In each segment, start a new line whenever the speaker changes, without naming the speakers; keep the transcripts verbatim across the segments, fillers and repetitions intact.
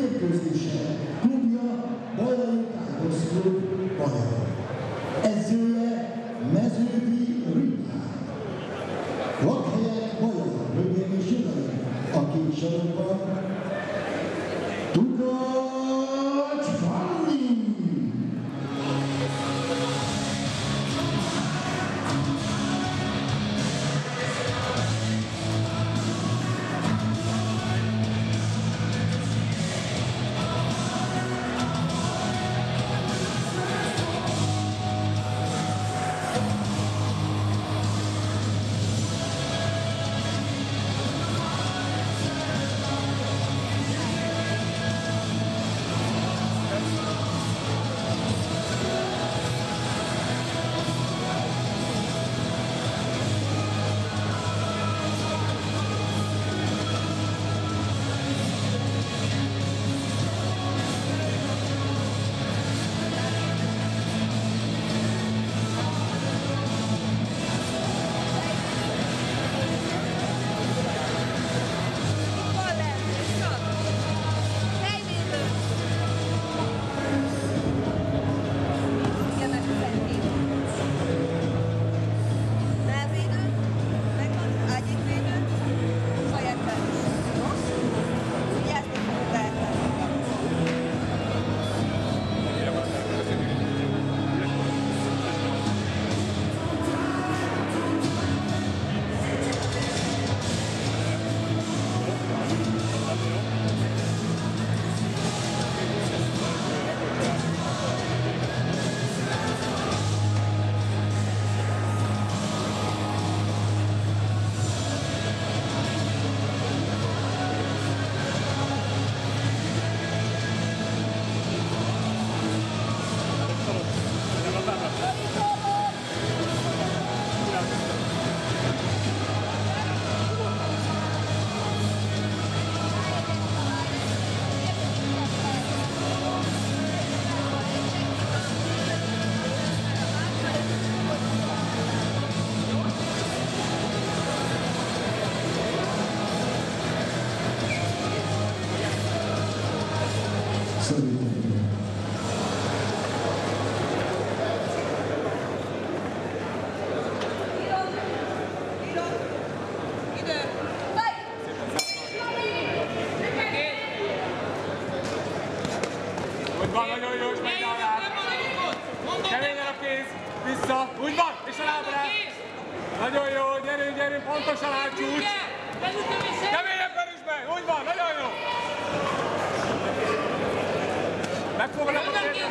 mérkőzése. Klubja Bajai Tájbox Klub Bajai. Edzője Meződi Rügyár. Lakhelye Bajai, hölgyeim és uraim, a két sarokban Tukacs Fanni!
Van, nagyon jó, és megy alá. Keményen a kéz, vissza, úgy van, és a lábra. Nagyon jó, gyerünk, gyerünk, pontosan átcsúcs. Keményen perüsbe, úgy van, nagyon jó. Megfogadnak a kézzel.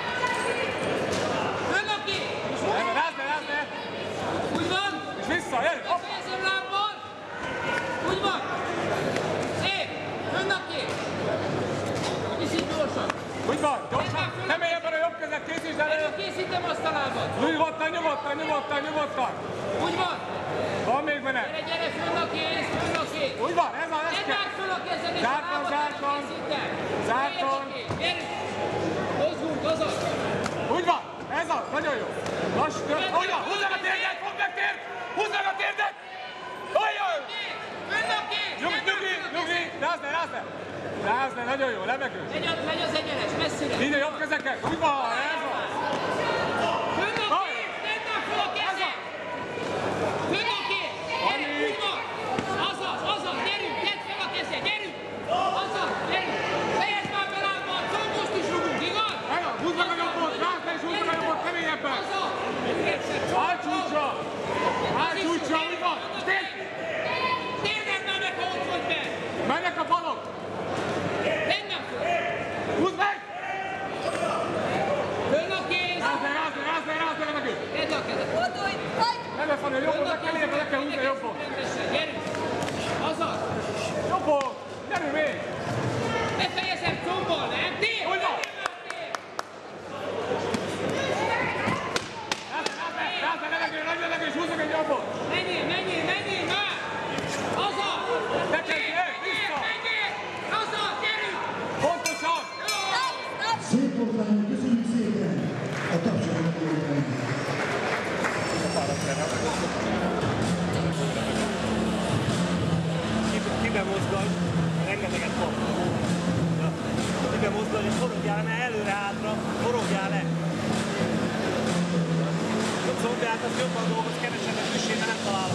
Rázd le, rázd le.
Úgy van.
És vissza, gyerünk, hopp.
Fejezem lábbal. Úgy van. Szép, fönn a kéz. Kicsit gyorsan.
Úgy van, gyorsan, keményebben a jobb kezet, készítsd elő!
Készítem azt a lábat!
Nyugodtan, nyugodtan, nyugodtan, nyugodtan!
Úgy van!
Van még benne?
Gyere, gyere, fönn a kéz, fönn a kéz!
Úgy van, ez van, ez
kell!
kell!
Edd föl a kezed és
zártan,
a lábat
zártan.
készítem!
Zártan!
Gyerünk! Hozzunk, azaz!
Úgy van, ez az, nagyon jó! Lass, úgy van, húzd meg a térdet, fogd meg térd! Húzd meg a térdet! Olyan!
Fönn a kéz!
Nyugi, nyugi, nyugi! Rázd le, rázd le! Rázd le, nagyon jó, levegő!
Megy az egyenes, messzire!
Ide jobb kezeket, úgy van, ez van!
Fönn a kéz! Tedd meg föl a kezed! Fönn a kéz! Gyerünk, úgy van! Azaz, azaz, gyerünk, tedd fel a kezed, gyerünk! Azaz, gyerünk! Fejezd már be lábbal, föl most is rugunk, igaz?
Húzd meg a jobbot, rázd le és húzd meg a jobbot keményebben!
Azaz!
Álcsúcsra! Álcsúcsra, úgy van! Térd!
Térded mennek, ha ott vagy be!
Mennek a balok!
Tedd meg föl!
Húzd meg!
Föl
hogy forogjál le, mert előre-hátra forogjál le. A Zombiát az jobban dolgoz, kevesebbet üssébe nem találom.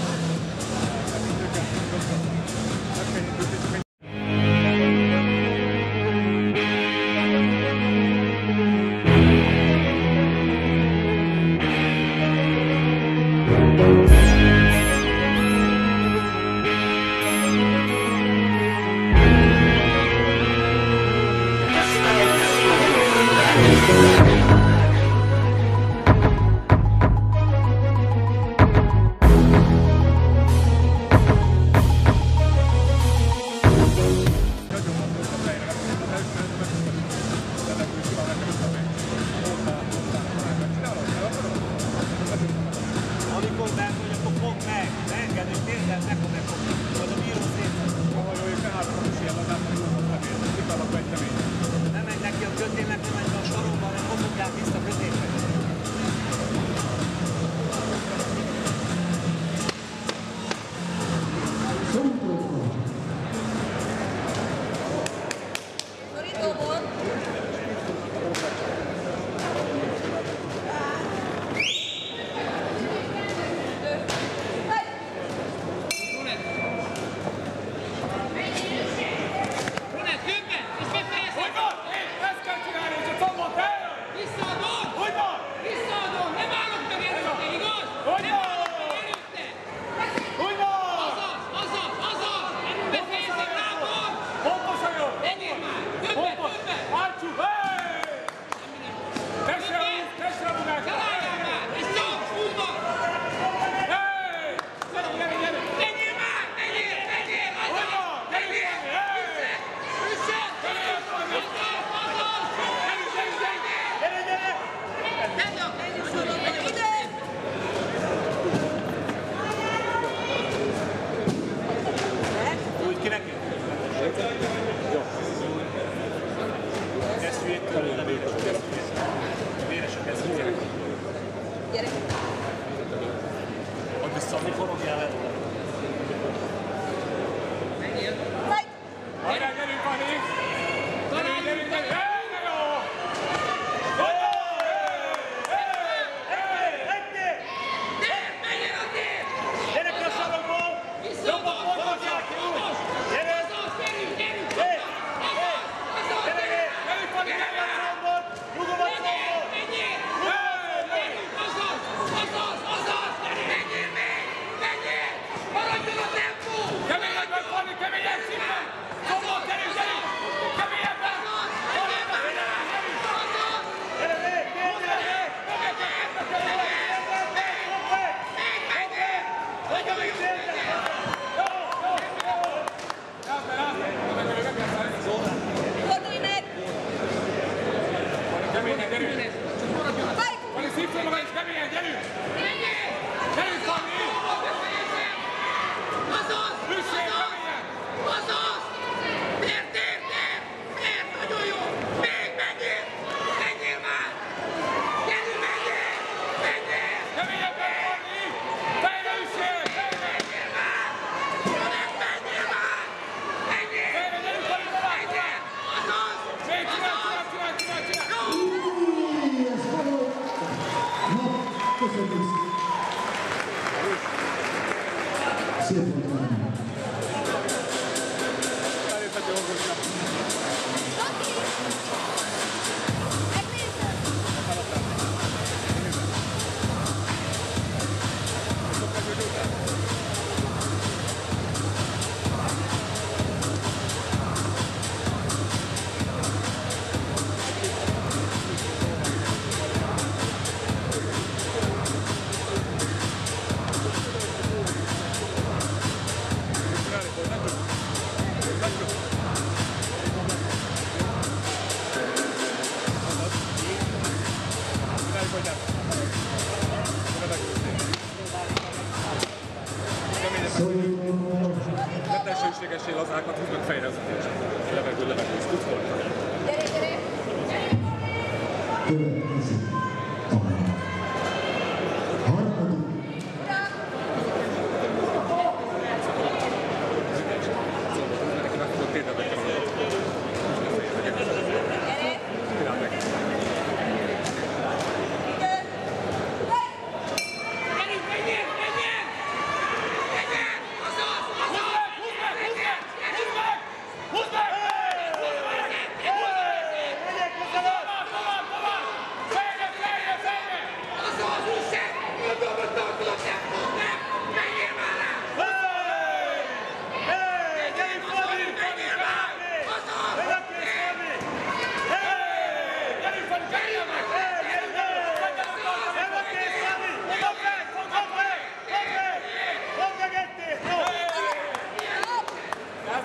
Amikor bent vagy, akkor fogd meg, ne engedd, és nézd el, nekom megfogni. Vagy a bíró szép. Nem menj neki a kötélnek, nem menj be a sarokba, hanem kopogják vissza középre.
Mesterségesé lazákat, húzd meg fejre az a levegő, levegő, és tudsz voltani.
Gyere, gyere!
Következik a harmadik.
Neki meg fogod térdedbe kerülni.
Gyere!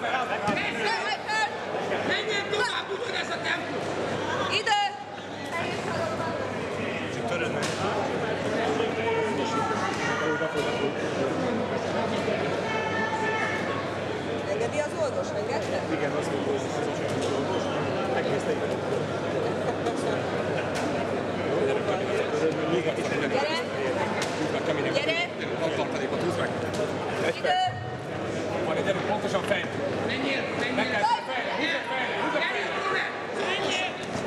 Menjen tovább, ugyanez a tempó!
Idő! Engedi az orvos, engedte?
Igen, az orvos, az orvos. Megnézte itt.
Gyere! Gyere!
Tartalékot húzd meg!
Idő!
Van egy gyerünk, pontosan fejt!
Menjél,
Meg
menjél!
kell fejre, húzd meg fejre, húzd meg fejre!
Menjél!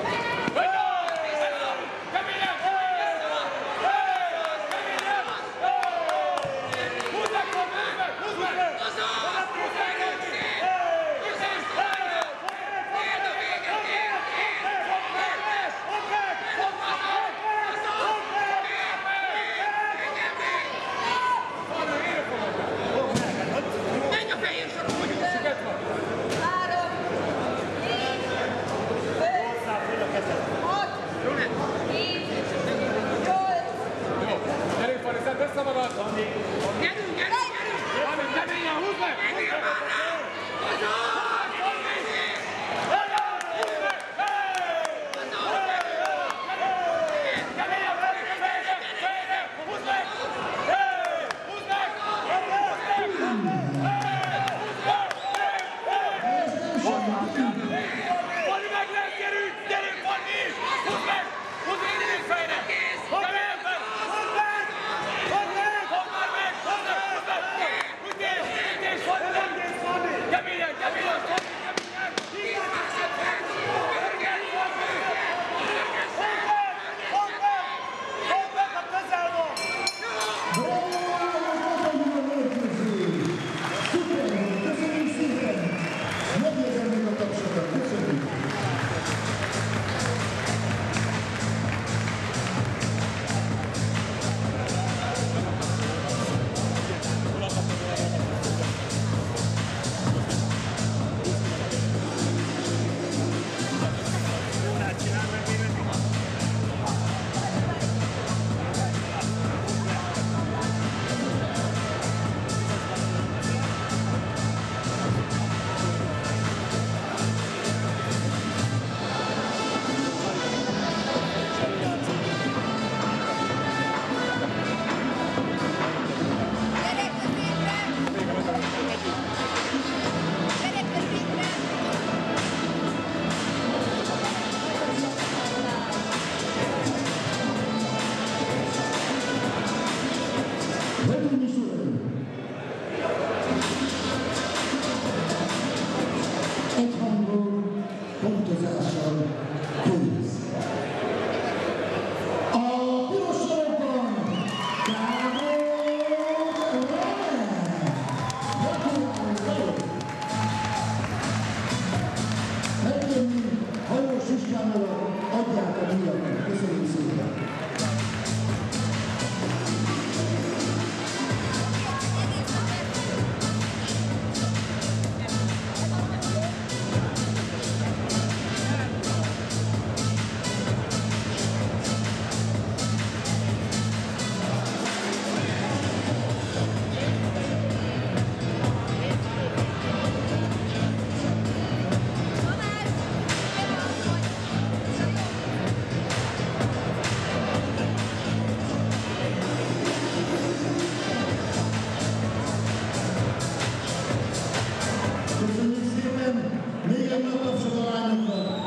Keményen! Keményen! Húzd meg, húzd meg, húzd meg!
Menj a fehér sarokba, nyugodj!
Három, négy, öt, hat, hét, nyolc,
Jó, gyerünk, Fanni, szedd össze magad!
Gyerünk, gyerünk, gyerünk!
Fanni, keményen, húzd meg!
Menjél már rá!
Fanni, meg lesz, gyerünk! Gyerünk, Fanni! Húzd meg! Húzd meg, gyerünk fejre! Keményen fel! Húzd meg! Húzd meg! Húzd már meg! Húzd meg! Húzd meg! Ütés! Ütés, Fanni! Keményen, keményen, Fanni, keményen!
gyere középre! Gyere középre!
Hölgyeim és uraim! Egy hangon, pontozással kész. A piros sarokban Gábor Rene! Gratulálok! Megkérni Hajós Istvánról adják a díjakat. Köszönjük szépen! Köszönjük szépen! Még egy nap tapsot a lányoknak!